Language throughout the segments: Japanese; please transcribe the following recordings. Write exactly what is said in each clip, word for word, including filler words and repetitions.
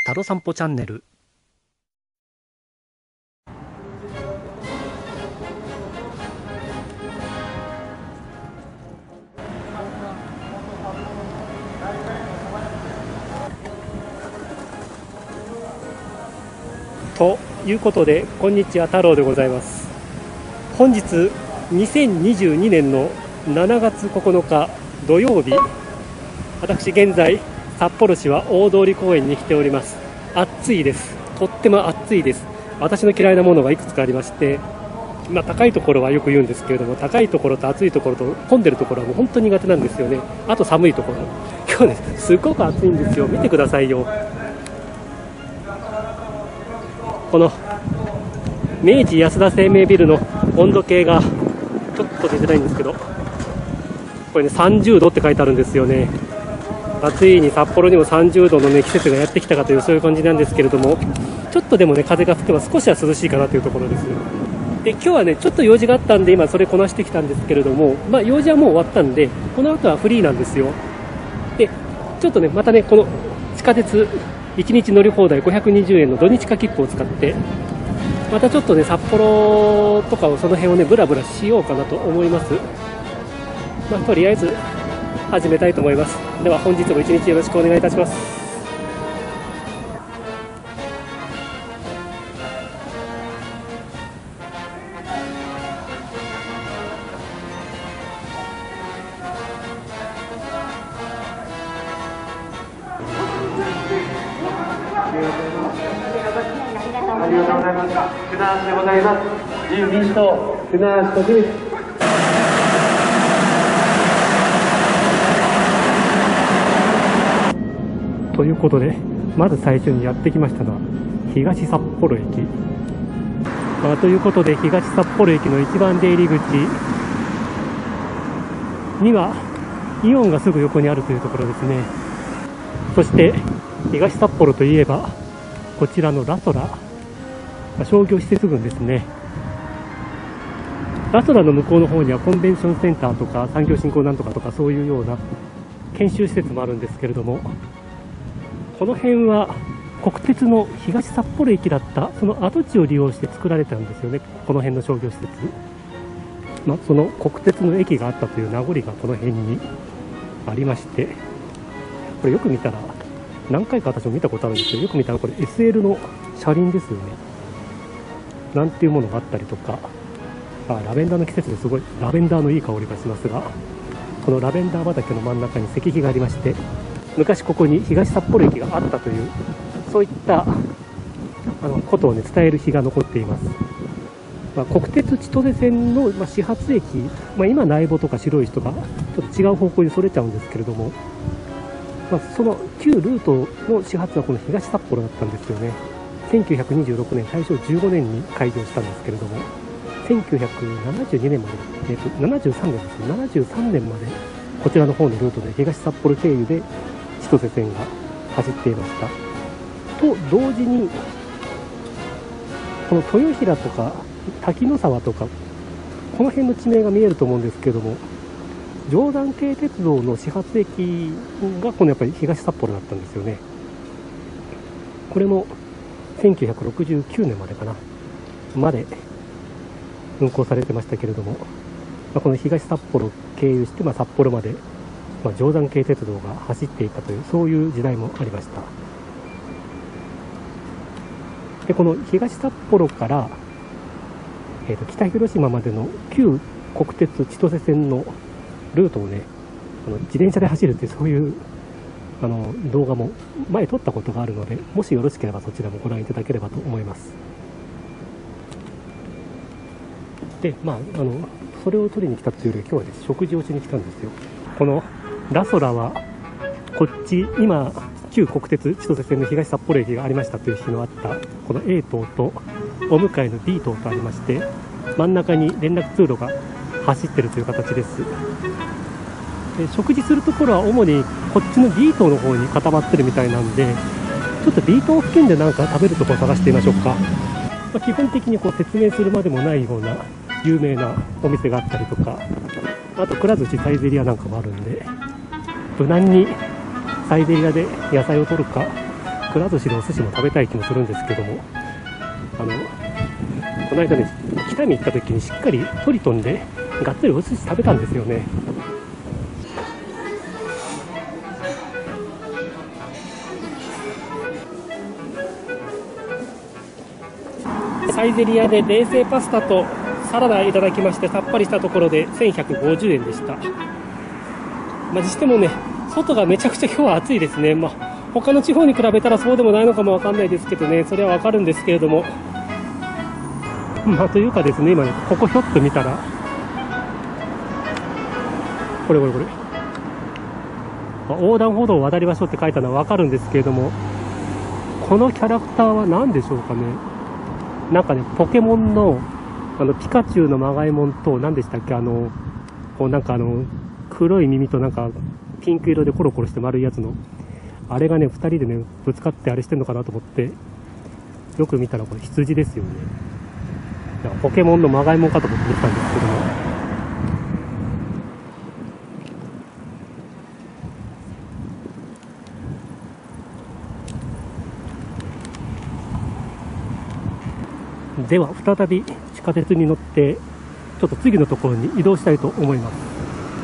タロ散歩チャンネル。ということで、こんにちは、太郎でございます。本日にせんにじゅうにねんのしちがつここのか土曜日、私現在札幌市は大通公園に来ております。暑いです。とっても暑いです。私の嫌いなものがいくつかありまして、まあ、高いところはよく言うんですけれども、高いところと暑いところと混んでるところはもう本当に苦手なんですよね。あと寒いところ。今日ね、すっごく暑いんですよ。見てくださいよ。この明治安田生命ビルの温度計がちょっと出てないんですけど、これねさんじゅうどって書いてあるんですよね。暑いに札幌にもさんじゅうどの、ね、季節がやってきたかというそういう感じなんですけれども、ちょっとでもね風が吹けば少しは涼しいかなというところです。で今日はねちょっと用事があったんで今それこなしてきたんですけれども、まあ、用事はもう終わったんでこの後はフリーなんですよ。でちょっとねまたねこの地下鉄いちにち乗り放題ごひゃくにじゅうえんの土日化切符を使ってまたちょっとね札幌とかをその辺をねブラブラしようかなと思います。まあ、とりあえず始めたいと思います。では本日も一日よろしくお願いいたします。ありがとうございました。船橋でございます。自由民主党船橋特別。ということで、まず最初にやってきましたのは東札幌駅。まあ、ということで東札幌駅の一番出入り口にはイオンがすぐ横にあるというところですね。そして東札幌といえばこちらのラソラ、商業施設群ですね。ラソラの向こうの方にはコンベンションセンターとか産業振興なんとかとかそういうような研修施設もあるんですけれども、この辺は国鉄の東札幌駅だったその跡地を利用して作られたんですよね。この辺の商業施設、まあ、その国鉄の駅があったという名残がこの辺にありまして、これよく見たら何回か私も見たことあるんですけど、よく見たらこれ エスエル の車輪ですよね。なんていうものがあったりとか、あラベンダーの季節ですごいラベンダーのいい香りがしますが、このラベンダー畑の真ん中に石碑がありまして、昔ここに東札幌駅があったというそういったあのことを、ね、伝える碑が残っています。まあ、国鉄千歳線の、まあ、始発駅、まあ、今内房とか白石とかちょっと違う方向にそれちゃうんですけれども、まあ、その旧ルートの始発はこの東札幌だったんですよね。せんきゅうひゃくにじゅうろくねん大正じゅうごねんに開業したんですけれども、せんきゅうひゃくななじゅうにねんまで、えー、とななじゅうさんねんですね。ななじゅうさんねんまでこちらの方のルートで東札幌経由で千歳線が走っていましたと同時に、この豊平とか滝野沢とかこの辺の地名が見えると思うんですけれども、定山渓鉄道の始発駅がこのやっぱり東札幌だったんですよね。これもせんきゅうひゃくろくじゅうきゅうねんまでかなまで運行されてましたけれども、まあ、この東札幌を経由して、まあ、札幌まで、まあ、定山渓鉄道が走っていたというそういう時代もありました。でこの東札幌から、えー、と北広島までの旧国鉄千歳線のルートをね、あの自転車で走るっていうそういうあの動画も前撮ったことがあるので、もしよろしければそちらもご覧いただければと思います。でまあ、あのそれを撮りに来たというより今日は、ね、食事をしに来たんですよ。このラソラはこっち今旧国鉄千歳線の東札幌駅がありましたという日のあったこの A 棟とお向かいの B 棟とありまして、真ん中に連絡通路が走っているという形です。で食事するところは主にこっちの B 棟の方に固まってるみたいなんで、ちょっと B 棟付近で何か食べるところを探してみましょうか。まあ、基本的にこう説明するまでもないような有名なお店があったりとか、あとくら寿司サイゼリヤなんかもあるんで、無難にサイゼリヤで野菜を取るかくら寿司でお寿司も食べたい気もするんですけども、あのこの間ね、北見行った時にしっかりトリトンでがっつりお寿司食べたんですよね。サイゼリヤで冷製パスタとサラダいただきまして、さっぱりしたところでせんひゃくごじゅうえんでした。まあ、にしてもね、外がめちゃくちゃ今日は暑いですね。まあ、他の地方に比べたらそうでもないのかもわかんないですけどね、それはわかるんですけれども、まあ、というかですね、今ね、ここひょっと見たら、これこれこれ、まあ、横断歩道を渡りましょうって書いたのはわかるんですけれども、このキャラクターは何でしょうかね。なんかね、ポケモンのあのピカチュウのマガエモンと何でしたっけ、あのこうなんかあの黒い耳となんかピンク色でコロコロして丸いやつのあれがね、ふたりでねぶつかってあれしてんのかなと思って、よく見たらこれ羊ですよね。なんかポケモンのマガエモンかと思って見てたんですけども、では再び地下鉄に乗ってちょっと次のところに移動したいと思います。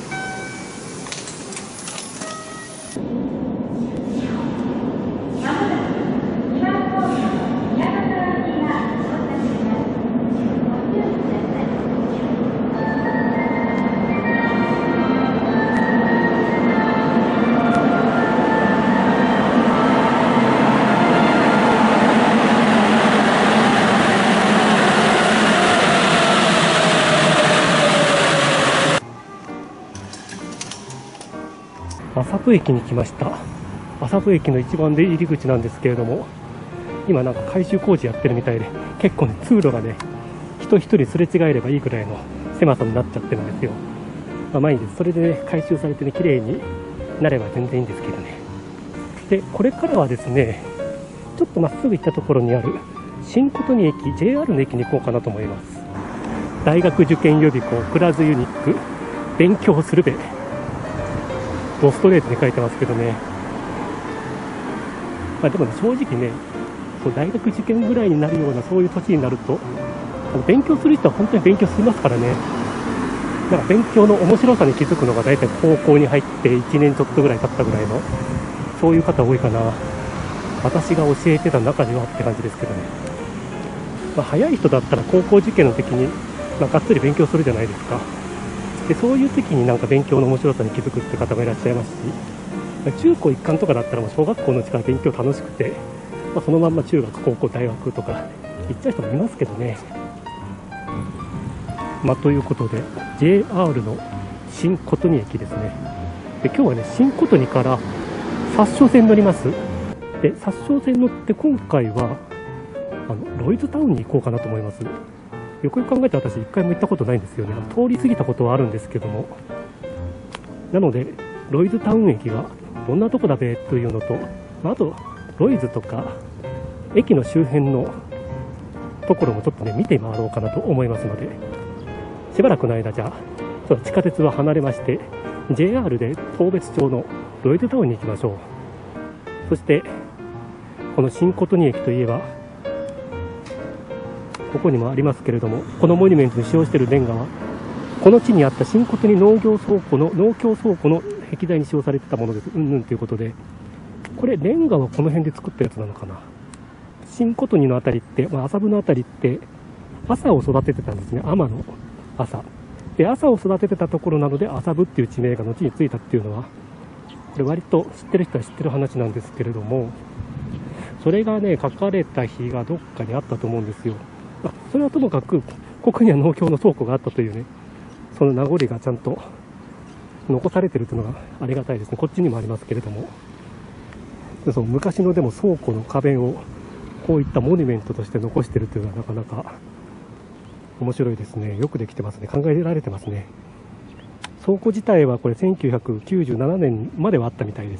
麻布駅に来ました。麻布駅の一番出入り口なんですけれども、今なんか改修工事やってるみたいで、結構ね通路がね人一人すれ違えればいいくらいの狭さになっちゃってるんですよ。まあ、まあいいです。それでね改修されてね綺麗になれば全然いいんですけどね。でこれからはですね、ちょっとまっすぐ行ったところにある新琴似駅 ジェイアール の駅に行こうかなと思います。大学受験予備校クラズユニック勉強するべドストレートに書いてますけどね。まあでもね、正直ね、そう大学受験ぐらいになるようなそういう年になると、あの勉強する人は本当に勉強しますからね。なんか勉強の面白さに気づくのが大体高校に入っていちねんちょっとぐらい経ったぐらいの、そういう方多いかな。私が教えてた中ではって感じですけどね。まあ、早い人だったら高校受験の時に、まあ、がっつり勉強するじゃないですか。でそういう時になんか勉強の面白さに気づくって方もいらっしゃいますし、中高一貫とかだったらもう小学校のうちから勉強楽しくて、まあ、そのまんま中学高校大学とか行っちゃう人もいますけどね。まあ、ということで ジェイアール の新琴似駅ですね。で今日はね新琴似から札沼線乗ります。で札沼線乗って今回はあのロイズタウンに行こうかなと思います。よくよく考えて私一回も行ったことないんですよね。通り過ぎたことはあるんですけども、なのでロイズタウン駅がどんなとこだべというのと、あとロイズとか駅の周辺のところもちょっとね見て回ろうかなと思いますので、しばらくの間じゃあちょっと地下鉄は離れまして ジェイアール で当別町のロイズタウンに行きましょう。そしてこの新琴似駅といえばここにもありますけれども、このモニュメントに使用しているレンガはこの地にあった新琴似農業倉庫の農協倉庫の壁材に使用されてたものです。うんぬんということで、これレンガはこの辺で作ったやつなのかな。新琴似のあたりって、まあ、麻布のあたりって朝を育ててたんですね。天の朝で朝を育ててたところなので麻布っていう地名が後についたっていうのは、これ割と知ってる人は知ってる話なんですけれども、それがね書かれた日がどっかにあったと思うんですよ。あそれはともかくここには農協の倉庫があったというね、その名残がちゃんと残されてるというのがありがたいですね。こっちにもありますけれども、その昔のでも倉庫の壁をこういったモニュメントとして残してるというのはなかなか面白いですね。よくできてますね。考えられてますね。倉庫自体はこれせんきゅうひゃくきゅうじゅうななねんまではあったみたいです。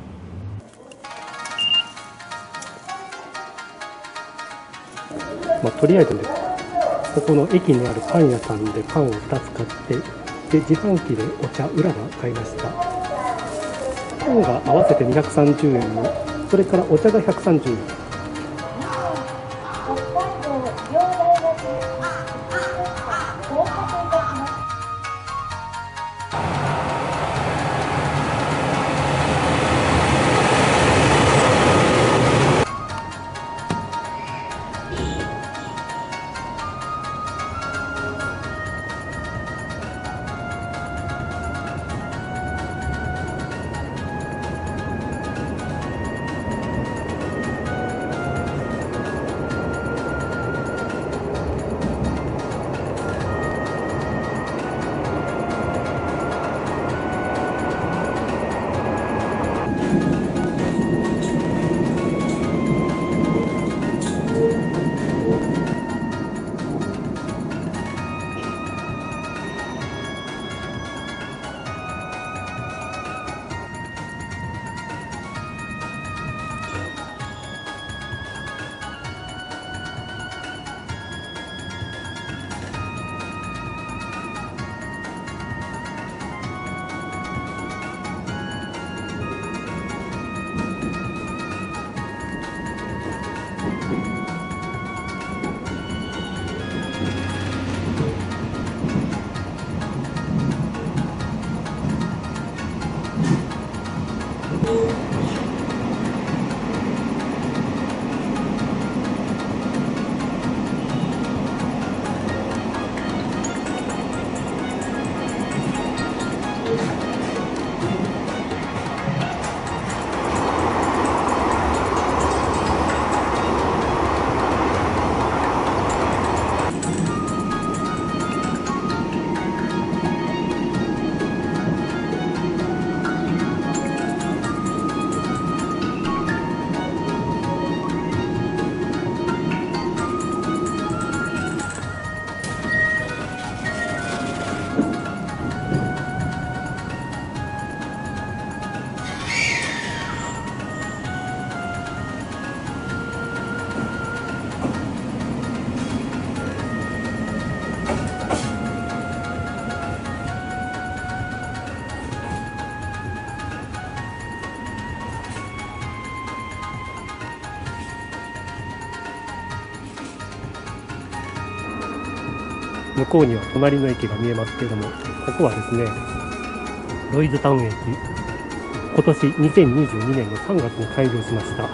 まあ、とりあえずね、ここの駅にあるパン屋さんでパンをふたつ買って、で自販機でお茶、裏が買いました。パンが合わせてにひゃくさんじゅうえんのそれからお茶がひゃくさんじゅうえん。向こうには隣の駅が見えますけれども、ここはですね、ロイズタウン駅、今年にせんにじゅうにねんのさんがつに開業しました。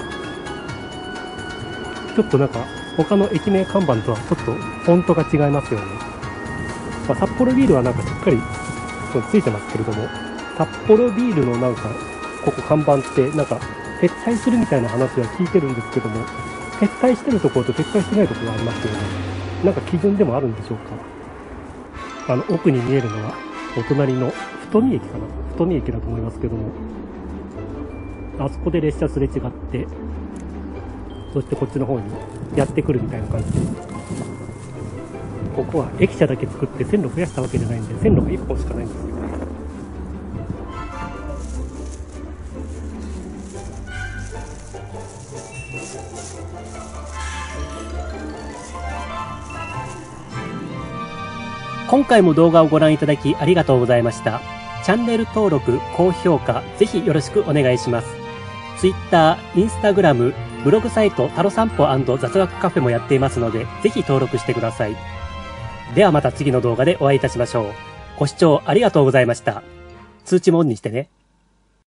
ちょっとなんか他の駅名看板とはちょっとフォントが違いますよね。まあ、札幌ビールはなんかしっかりついてますけれども、札幌ビールのなんかここ看板ってなんか撤退するみたいな話は聞いてるんですけども、撤退してるところと撤退してないところがありますよね。なんか基準でもあるんでしょうか。あの奥に見えるのはお隣の太見駅かな、太見駅だと思いますけども、あそこで列車すれ違って、そしてこっちの方にやってくるみたいな感じです。ここは駅舎だけ作って線路増やしたわけじゃないんで、線路がいっぽんしかないんですよ。 今回も動画をご覧いただきありがとうございました。チャンネル登録、高評価、ぜひよろしくお願いします。Twitter、Instagram、ブログサイト、タロ散歩&雑学カフェもやっていますので、ぜひ登録してください。ではまた次の動画でお会いいたしましょう。ご視聴ありがとうございました。通知もオンにしてね。